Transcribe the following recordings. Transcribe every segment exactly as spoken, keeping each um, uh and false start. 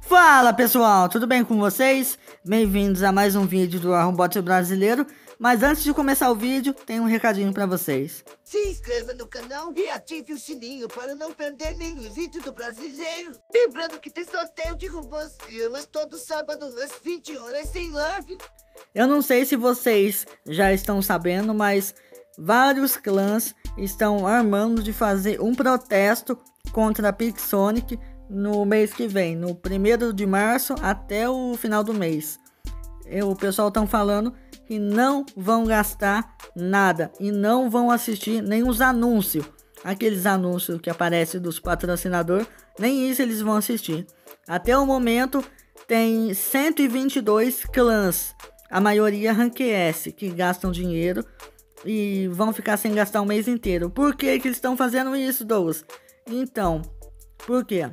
Fala pessoal, tudo bem com vocês? Bem-vindos a mais um vídeo do Arrombot Brasileiro. Mas antes de começar o vídeo, tem um recadinho pra vocês. Se inscreva no canal e ative o sininho para não perder nenhum vídeo do brasileiro. Lembrando que tem sorteio de robôs filmes todo sábado às vinte horas sem live. Eu não sei se vocês já estão sabendo, mas vários clãs estão armando de fazer um protesto contra a Pixonic no mês que vem, no primeiro de março até o final do mês. E o pessoal estão falando que não vão gastar nada e não vão assistir nem os anúncios, aqueles anúncios que aparecem dos patrocinadores, nem isso eles vão assistir. Até o momento tem cento e vinte e dois clãs, a maioria Rank S, que gastam dinheiro e vão ficar sem gastar o mês inteiro. Por que que eles estão fazendo isso, Douglas? Então, por quê?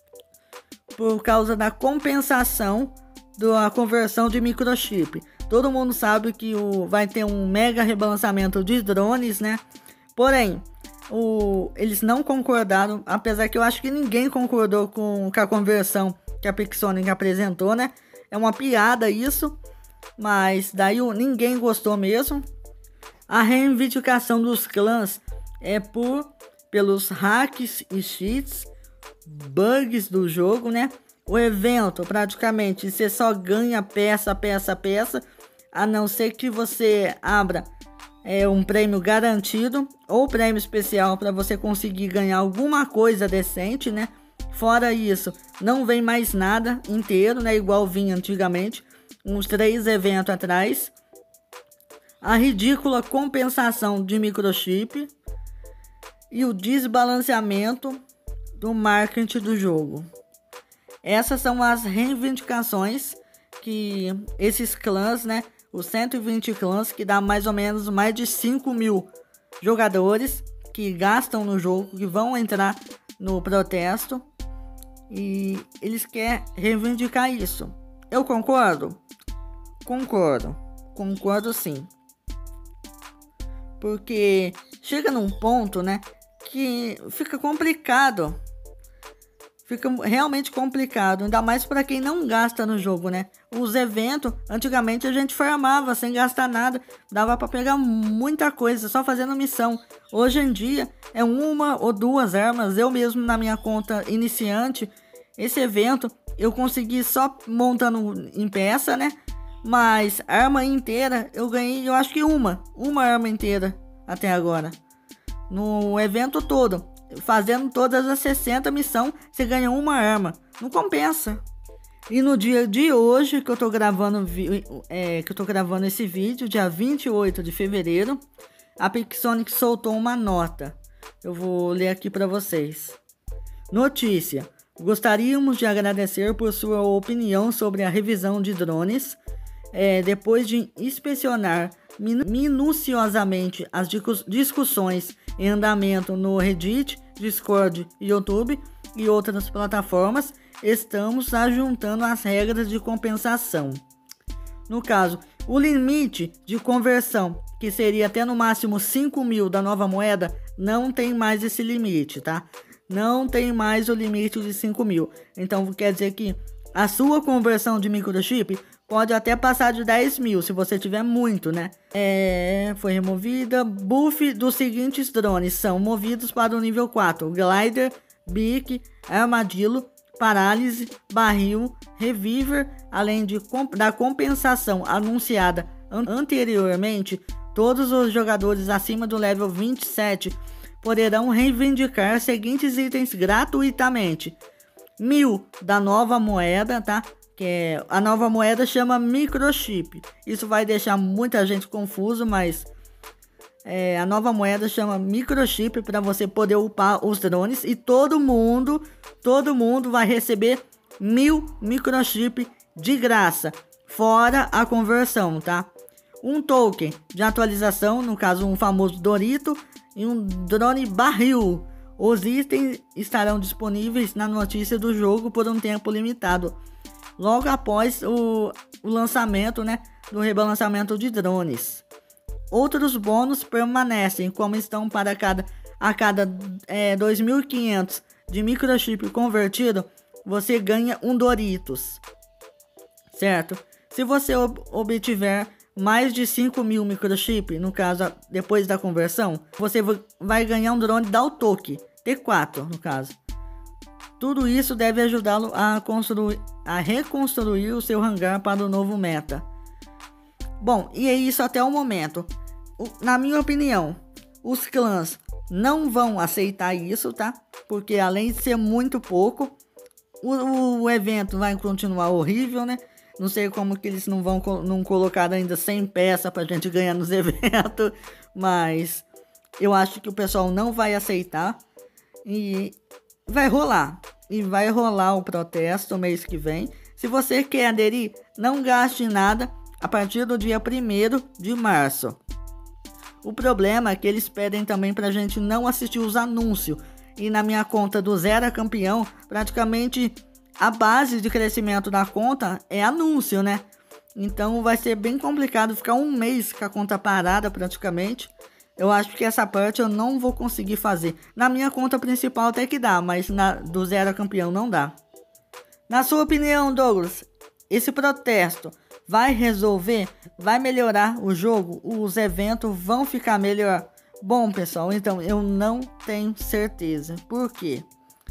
Por causa da compensação da conversão de microchip. Todo mundo sabe que o, vai ter um mega rebalançamento de drones, né? Porém, o, eles não concordaram, apesar que eu acho que ninguém concordou com, com a conversão que a Pixonic apresentou, né? É uma piada isso, mas daí o, ninguém gostou mesmo. A reivindicação dos clãs é por pelos hacks e cheats, bugs do jogo, né? O evento, praticamente, você só ganha peça, peça, peça, a não ser que você abra é, um prêmio garantido ou prêmio especial para você conseguir ganhar alguma coisa decente, né? Fora isso, não vem mais nada inteiro, né? Igual vinha antigamente, uns três eventos atrás. A ridícula compensação de microchip e o desbalanceamento do marketing do jogo. Essas são as reivindicações que esses clãs, né, os cento e vinte clãs, que dá mais ou menos mais de cinco mil jogadores que gastam no jogo, que vão entrar no protesto, e eles querem reivindicar isso. Eu concordo? Concordo, concordo sim. Porque chega num ponto, né, que fica complicado. Fica realmente complicado, ainda mais para quem não gasta no jogo, né? Os eventos, antigamente a gente farmava sem gastar nada, dava para pegar muita coisa só fazendo missão. Hoje em dia é uma ou duas armas. Eu mesmo na minha conta iniciante, esse evento eu consegui só montando em peça, né? Mas arma inteira eu ganhei, eu acho que uma, uma arma inteira até agora. No evento todo. Fazendo todas as sessenta missões, você ganha uma arma. Não compensa. E no dia de hoje, que eu tô gravando, é, que eu tô gravando esse vídeo, dia vinte e oito de fevereiro, a Pixonic soltou uma nota. Eu vou ler aqui para vocês. Notícia. Gostaríamos de agradecer por sua opinião sobre a revisão de drones. É, depois de inspecionar minuciosamente as discussões em andamento no Reddit, Discord, YouTube e outras plataformas, estamos ajuntando as regras de compensação. No caso, o limite de conversão, que seria até no máximo cinco mil da nova moeda, não tem mais esse limite, tá? Não tem mais o limite de cinco mil. Então quer dizer que a sua conversão de microchip pode até passar de dez mil, se você tiver muito, né? É, foi removida. Buff dos seguintes drones são movidos para o nível quatro. Glider, Bic, Armadillo, Parálise, Barril, Reviver, além de, da compensação anunciada an anteriormente, todos os jogadores acima do level vinte e sete poderão reivindicar seguintes itens gratuitamente. Mil da nova moeda, tá? Que é, a nova moeda chama microchip. Isso vai deixar muita gente confuso, mas é, a nova moeda chama microchip para você poder upar os drones e todo mundo, todo mundo vai receber mil microchip de graça, fora a conversão, tá? Um token de atualização, no caso um famoso Dorito e um drone barril. Os itens estarão disponíveis na notícia do jogo por um tempo limitado, logo após o, o lançamento, né, do rebalançamento de drones. Outros bônus permanecem, como estão para cada, a cada é, dois mil e quinhentos de microchip convertido, você ganha um Doritos, certo? Se você ob obtiver mais de cinco mil microchip, no caso, depois da conversão, você vai ganhar um drone Daltok, T quatro no caso. Tudo isso deve ajudá-lo a, construir, a reconstruir o seu hangar para o novo meta. Bom, e é isso até o momento. O, na minha opinião, os clãs não vão aceitar isso, tá? Porque além de ser muito pouco, o, o evento vai continuar horrível, né? Não sei como que eles não vão não colocar ainda cem peças pra gente ganhar nos eventos, mas eu acho que o pessoal não vai aceitar e vai rolar. E vai rolar o protesto mês que vem. Se você quer aderir, não gaste nada a partir do dia primeiro de março. O problema é que eles pedem também pra gente não assistir os anúncios. E na minha conta do Zero a Campeão, praticamente a base de crescimento da conta é anúncio, né? Então vai ser bem complicado ficar um mês com a conta parada praticamente. Eu acho que essa parte eu não vou conseguir fazer. Na minha conta principal até que dá, mas na do Zero a Campeão não dá. Na sua opinião, Douglas, esse protesto vai resolver? Vai melhorar o jogo? Os eventos vão ficar melhor? Bom, pessoal, então eu não tenho certeza. Por quê?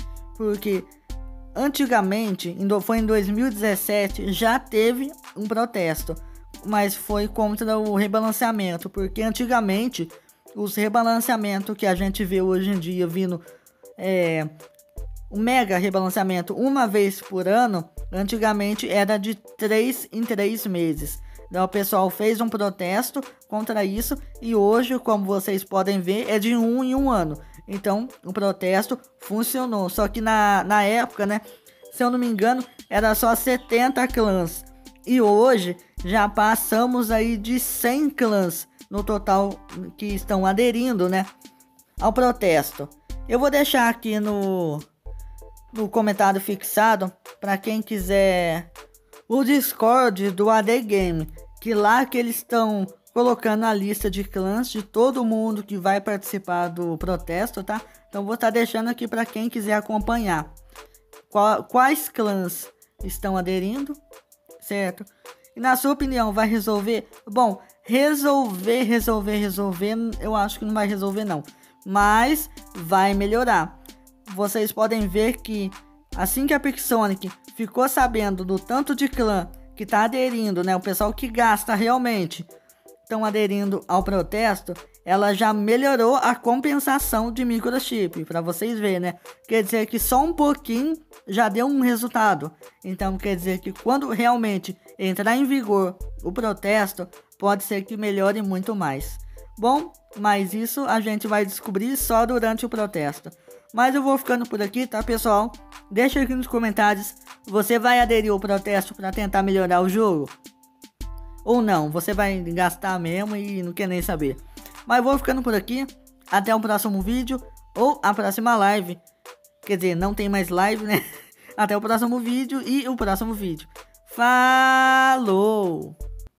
Porque antigamente, foi em dois mil e dezessete, já teve um protesto, mas foi contra o rebalanceamento, porque antigamente os rebalanceamentos que a gente vê hoje em dia vindo, é, o mega rebalanceamento uma vez por ano, antigamente era de três em três meses. Então o pessoal fez um protesto contra isso e hoje, como vocês podem ver, é de um em um ano. Então o protesto funcionou, só que na, na época, né, se eu não me engano, era só setenta clãs. E hoje já passamos aí de cem clãs no total que estão aderindo, né, ao protesto. Eu vou deixar aqui no, no comentário fixado para quem quiser o Discord do A D Game, que lá que eles estão colocando a lista de clãs de todo mundo que vai participar do protesto, tá? Então vou estar deixando aqui para quem quiser acompanhar Qual, quais clãs estão aderindo, certo? E na sua opinião, vai resolver? Bom, resolver, resolver, resolver, eu acho que não vai resolver não, mas vai melhorar. Vocês podem ver que assim que a Pixonic ficou sabendo do tanto de clã que está aderindo, né, o pessoal que gasta realmente estão aderindo ao protesto, ela já melhorou a compensação de microchip, para vocês verem, né? Quer dizer que só um pouquinho já deu um resultado. Então quer dizer que quando realmente entrar em vigor o protesto, pode ser que melhore muito mais. Bom, mas isso a gente vai descobrir só durante o protesto. Mas eu vou ficando por aqui, tá, pessoal? Deixa aqui nos comentários, você vai aderir ao protesto para tentar melhorar o jogo? Ou não, você vai gastar mesmo e não quer nem saber. Mas vou ficando por aqui, até o próximo vídeo ou a próxima live. Quer dizer, não tem mais live, né? Até o próximo vídeo e o próximo vídeo. Falou!